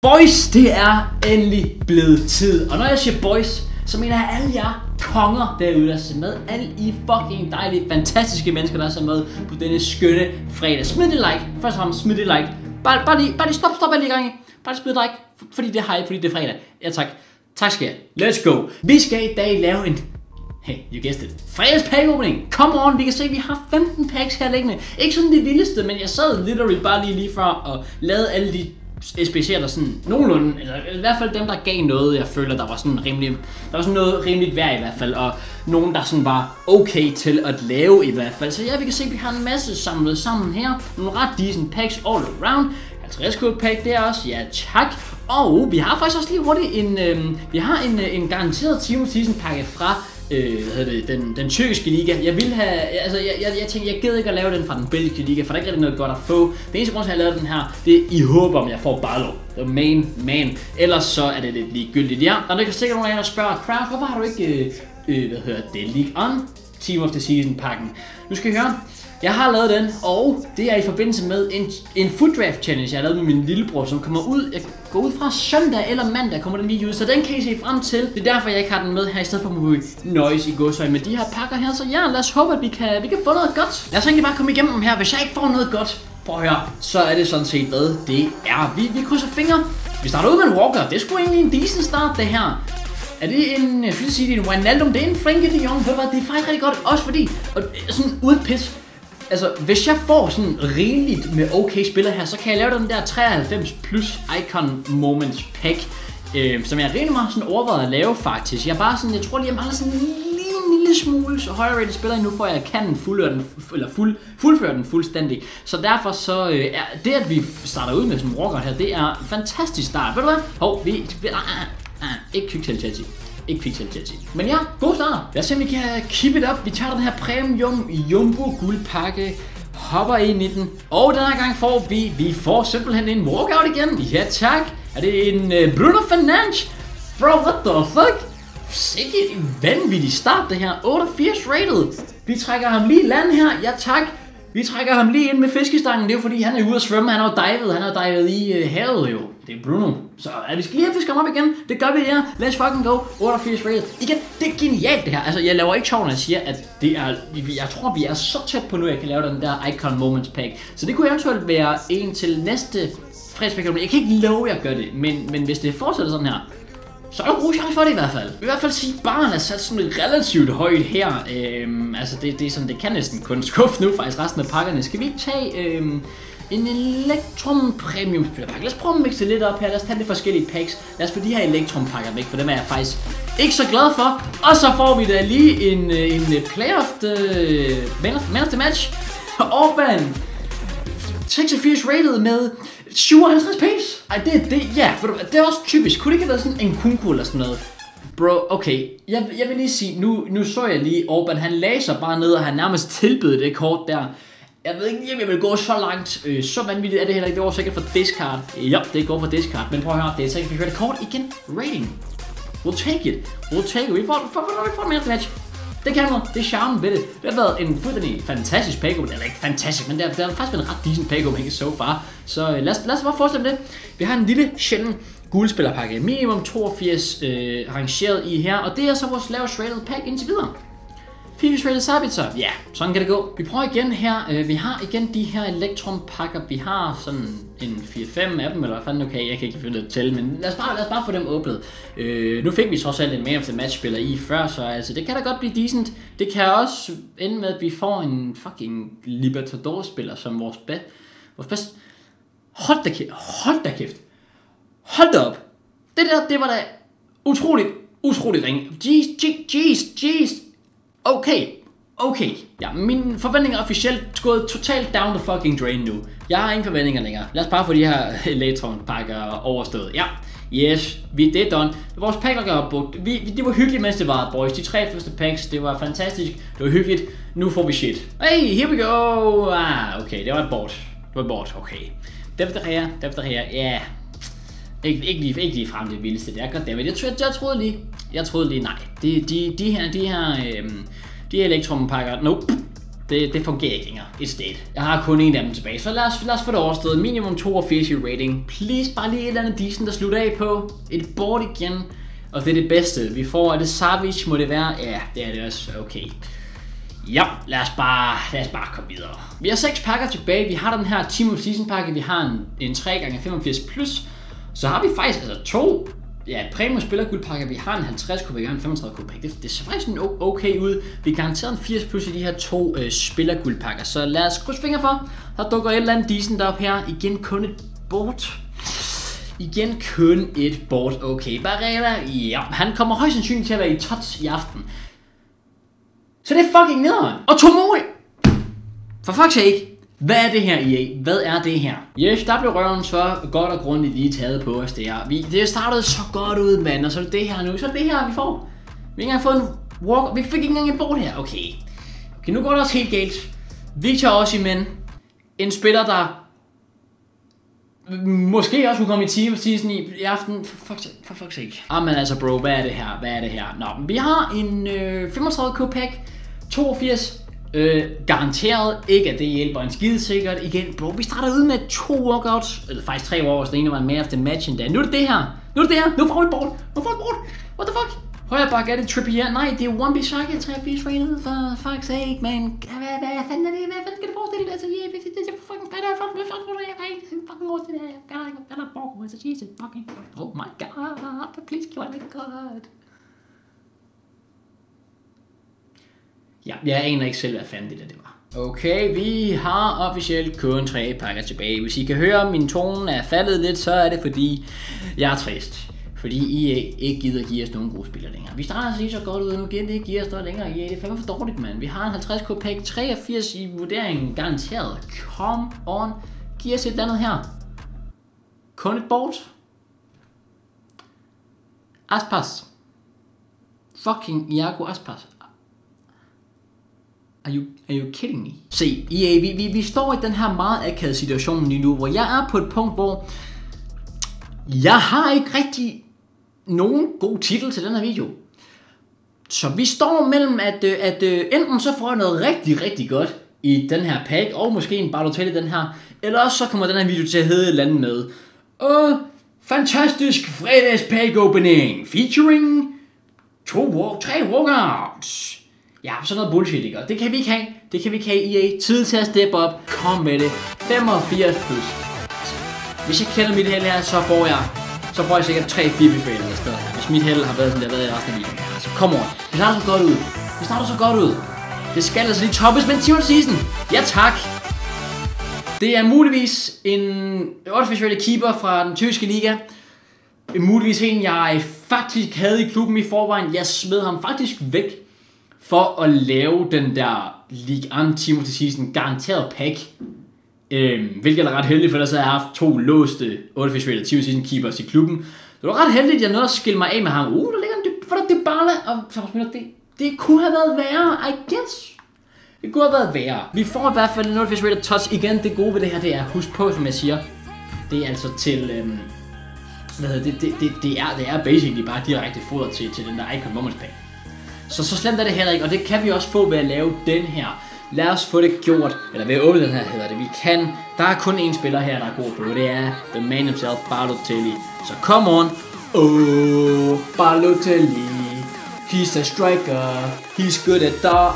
Boys, det er endelig blevet tid. Og når jeg siger boys, så mener jeg alle jer konger derude, der ser med. Alle I fucking dejlige, fantastiske mennesker, der ser med på denne skønne fredag. Smid det like. Først og fremmest smid det like. Bare lige stop alle i gang. Bare smid det like. Fordi det er hype, fordi det er fredag. Ja tak. Tak skal jeg. Let's go. Vi skal i dag lave en... Hey, you guessed it. Fredags pack opening. Come on, vi kan se, at vi har 15 packs her liggende. Ikke sådan det vildeste, men jeg sad literally bare lige før og lavede alle de SBC'er, der sådan nogenlunde, eller i hvert fald dem, der gav noget, jeg føler, der var sådan rimelig, der var sådan noget rimeligt værd i hvert fald, og nogen, der sådan var okay til at lave i hvert fald. Så ja, vi kan se, at vi har en masse samlet sammen her. Nogle ret decent packs all around. 50 code pack der også, ja tak. Og vi har faktisk også lige hurtigt en garanteret Team of Season pakke fra den tyrkiske liga. Jeg vil have, altså jeg tænkte, jeg gider ikke at lave den fra den belgiske liga, for der er ikke rigtig noget godt at få. Den eneste grund til at jeg lavede den her, det er i håb om jeg får Barlow, the main man. Ellers så er det lidt ligegyldigt. Ja, og der kan sikkert nogen af jer, der spørger, Kraus, hvorfor har du ikke, League On Team of the Season pakken? Nu skal I høre. Jeg har lavet den, og det er i forbindelse med en foot draft challenge, jeg har lavet med min lillebror, som kommer ud, jeg går ud fra søndag eller mandag, kommer den video ud, så den kan I se frem til. Det er derfor, jeg ikke har den med her, i stedet for at vi nøjes i godsøjne med de her pakker her, så ja, lad os håbe, at vi kan få noget godt. Lad os egentlig bare komme igennem dem her. Hvis jeg ikke får noget godt, prøv at høre, så er det sådan set hvad det er. Vi krydser fingre. Vi starter ud med en Walker, det er sgu egentlig en decent start, det her. Er det en, jeg skulle sige, det er en Wijnaldum, det er en Frenkie de Jong, det er faktisk rigtig godt, også fordi, og sådan uden pis. Altså, hvis jeg får sådan rigeligt med okay spillere her, så kan jeg lave den der 93 plus Icon Moments pack, som jeg rigtig meget sådan overvejet at lave faktisk. Jeg tror lige, jeg mangler sådan en lille smule så højere rated spillere endnu, for jeg kan fuldføre den fuldstændig. Så derfor så er det, at vi starter ud med sådan en walker her, det er en fantastisk start. Ved du hvad? Ikke quick Chelsea. Ikke Pixel Chelsea. Men ja, god start. Lad os se, om vi kan keep it up. Vi tager den her premium jumbo guldpakke, hopper ind i den, og den her gang får vi får simpelthen en walkout igen. Ja tak. Er det en Bruno Fernandes? Bro, what the fuck? Sikke en vanvittig start det her. 88 rated. Vi trækker ham lige i land her. Ja tak. Vi trækker ham lige ind med fiskestangen. Det er jo fordi, han er ude at svømme. Han har divet i havet jo. Det er Bruno. Så vi skal lige have fisket ham op igen. Det gør vi der. Let's fucking go. 88 rated. Igen, det er genialt det her. Altså, jeg laver ikke sjov, når jeg siger, at det er... Jeg tror, vi er så tæt på nu, at jeg kan lave den der Icon Moments pack. Så det kunne eventuelt være en til næste fredagspack. Jeg kan ikke love, at jeg gør det. Men hvis det fortsætter sådan her, så er der god chance for det i hvert fald. I hvert fald sige, barn er sat sådan relativt højt her. Altså det er sådan, det kan næsten kun skuffe nu faktisk resten af pakkerne. Skal vi ikke tage en Electrum Premium spillerpakke? Lad os prøve at mixe lidt op her. Lad os tage lidt forskellige packs. Lad os få de her Electrum pakker væk, for dem er jeg faktisk ikke så glad for. Og så får vi da lige en Player of Man of the Match. Orban 86 rated med 57 pace. Ej, det er også typisk. Kunne det ikke have været sådan en Kunku eller sådan noget? Bro, okay. Jeg vil lige sige, nu så jeg lige Orban, han lagde sig bare ned, og han nærmest tilbød det kort der. Jeg ved ikke, om jeg vil gå så langt. Så vanvittigt er det heller ikke. Det var sikkert for discard. Ja, det går for discard. Men prøv at høre, det er sikkert, vi hører det kort igen. Rating. We'll take it. Vi får mere match. Det kan noget. Det er charmen ved det. Det har været en fuldstændig fantastisk pack opening. Eller ikke fantastisk, men det har faktisk været en ret decent pack opening so far. Så lad os bare fortsætte med det. Vi har en lille sjælden guldspillerpakke. Minimum 82 rangeret i her. Og det er så vores lavest rated pack indtil videre. 80 rated Sabitzer. Ja, sådan kan det gå. Vi prøver igen her. Vi har igen de her Electrum pakker. Vi har sådan en 4-5 af dem, eller hvad fanden, okay, jeg kan ikke finde det til, men lad os bare få dem åbnet. Nu fik vi trods alt en Man of the Match spiller i før, så altså det kan da godt blive decent. Det kan også ende med, at vi får en fucking Libertador spiller som vores bedste. Hold da kæft. Hold da op. Det var da utroligt ringe. Jeez. Okay. Ja, mine forventninger er officielt gået totalt down the fucking drain nu. Jeg har ingen forventninger længere. Lad os bare få de her Electron-pakker overstået. Ja, yes, det er done. Vores pakker gør brugt. Det var hyggeligt, mens det var, boys. De 3 første packs, det var fantastisk. Det var hyggeligt. Nu får vi shit. Hey, here we go. Okay, det var et bort. Okay. Derefter her, ja. Ikke lige frem det vildeste der. Goddammit. Jeg troede lige, nej. De her Electrum pakker, nope. Det fungerer ikke længere. It's dead. Jeg har kun en af dem tilbage, så lad os få det overstået. Minimum 82 i rating. Please, bare lige et eller andet decent, der slutter af på. Et board igen. Og det er det bedste. Vi får, er det Savage, må det være? Ja, det er det også. Okay. Ja, lad os bare komme videre. Vi har 6 pakker tilbage. Vi har den her Team of Season pakke. Vi har en 3x85 plus. Så har vi faktisk altså 2 premium spillerguldpakker. Vi har en 50 kubik og en 35 kubik. Det ser faktisk okay ud. Vi kan garantere en 80 plus i de her 2 spillerguldpakker. Så lad os krydse fingre for. Der dukker et eller andet decent op her. Igen kun et board. Okay, Barrera, ja, han kommer højst sandsynligt til at være i tots i aften. Så det er fucking nederen. Og Tomori! For fuck's sake. Hvad er det her, EA? Hvad er det her? Yes, der blev røven så godt og grundigt lige taget på os der. Det startede så godt ud, mand, og så er det her nu. Så er det her, vi får. Vi har ikke engang fået en walk. Vi fik ikke engang en board her. Okay, nu går det også helt galt. Victor Osimhen. En spiller, der måske også kunne komme i Team of Season i aften. For fuck's sake. Men altså bro, hvad er det her? Nå, vi har en 35 k-pack. 82. Garanteret ikke, at det hjælper en skide sikkert. Igen, bro, vi starter ud med 2 walkouts. Eller faktisk 3 walkouts, den ene var en man of the match endda. Nu er det det her. Nu får vi et board. What the fuck? Højre bakke, er det Trippier? Nej, det er 1B Saka, 83 rated, for fuck's sake, man. Hvad fanden er det? Hvad fanden skal det forestille? Altså, det er fucking better, fucking over til det her. Jeg er borg, altså, Jesus, fucking, oh my god, please, give me god. Ja, jeg aner ikke selv, hvad fanden det var. Okay, vi har officielt kun 3 pakker tilbage. Hvis I kan høre, at min tone er faldet lidt, så er det fordi, jeg er trist. Fordi EA ikke gider give os nogen gode spillere længere. Vi starter altså ikke så godt ud, nu giver det ikke give os noget længere. EA, det er fandme for dårligt, mand. Vi har en 50k pack, 83 i vurderingen, garanteret. Come on, giv os et eller andet her. Kun et board. Aspas. Fucking Iago Aspas. Are you kidding me? Se, EA, vi står i den her meget akavede situation lige nu, hvor jeg er på et punkt, hvor jeg har ikke rigtig nogen god titel til den her video. Så vi står mellem, at enten så får jeg noget rigtig godt i den her pack, og måske en Balotelli den her, eller også så kommer den her video til at hedde et eller andet med fantastisk fredags pack opening, featuring 3 walkouts. Ja, sådan noget bullshit, ikke? Det kan vi ikke have, EA. Tid til at steppe op. Kom med det. 85 plus. Hvis jeg kender mit held her, så får jeg sikkert 3 4-befælder i stedet her. Hvis mit held har været sådan, det har været i resten af videoen. Så kom on. Det starter så godt ud. Det skal altså lige toppes med en Team of Season. Ja tak. Det er muligvis en officielle keeper fra den tyske liga. Muligvis en, jeg faktisk havde i klubben i forvejen. Jeg smed ham faktisk væk for at lave den der Ligue 1 Team of the Season garanteret pack. Hvilket er ret heldigt, for ellers havde jeg haft 2 låste 8-officielle Team of the Season keepers i klubben. Det var ret heldigt, at jeg nåede at skille mig af med ham. Der ligger en Dybala, og det kunne have været værre, I guess. Det kunne have været værre. Vi får i hvert fald en 8-officielle touch. Igen, det gode ved det her, det er, husk på, som jeg siger, det er altså til, det er basically bare direkte foder til den der Icon Moments pack. Så slemt er det heller ikke, og det kan vi også få ved at lave den her. Lad os få det gjort, eller ved at åbne den her hedder det. Vi kan, der er kun én spiller her, der er god på, det er the man himself, Balotelli. Så come on. Balotelli. He's a striker. He's good at that.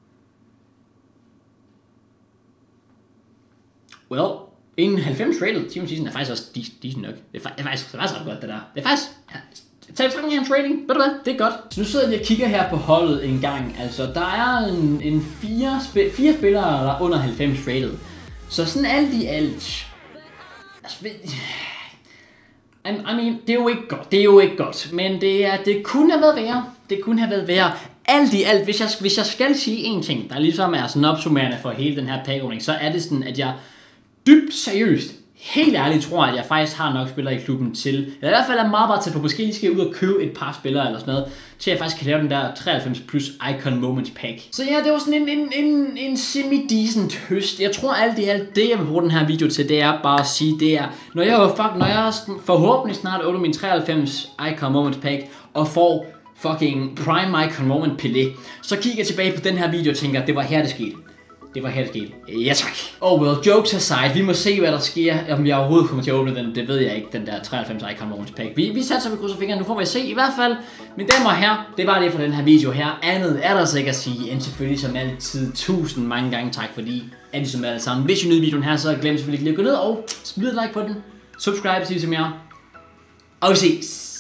Well, en 90 rated Team of Season er faktisk også decent nok. Det er faktisk ret godt, det der. Det er faktisk, tag i hans rating, ved du hvad, det er godt. Så nu sidder jeg og kigger her på holdet en gang. Altså, der er en 4 spillere, der er under 90 rated. Så sådan alt i alt. Altså, I mean, det er jo ikke godt. Men det kunne have været værre. Alt i alt, hvis jeg skal sige en ting, der ligesom er sådan opsummerende for hele den her pack-opening, så er det sådan, at jeg dybt seriøst, helt ærligt tror, at jeg faktisk har nok spillere i klubben til, eller i hvert fald er meget tæt på, måske lige skal ud og købe et par spillere eller sådan noget, til at jeg faktisk kan lave den der 93 plus Icon Moments pack. Så ja, det var sådan en semi-decent høst. Jeg tror alt i alt, det jeg vil bruge den her video til, det er bare at sige, det er, når jeg forhåbentlig snart åbner min 93 Icon Moments pack, og får fucking Prime Icon Moment Pelé, så kigger jeg tilbage på den her video og tænker, at det var her, det skete. Det var helt sket. Ja tak. Oh well, jokes aside, vi må se hvad der sker. Om jeg overhovedet kommer til at åbne den, det ved jeg ikke. Den der 93 Icon Launch Pack. Vi satser med krydser fingrene, nu får vi se. I hvert fald, mine damer og herrer, det var det for den her video her. Andet er der så ikke at sige, end selvfølgelig som altid 1000 mange gange tak, fordi er de som alle sammen. Hvis I nyder videoen her, så glem selvfølgelig lige at gå ned og smid et like på den. Subscribe, sig som jeg. Og vi ses.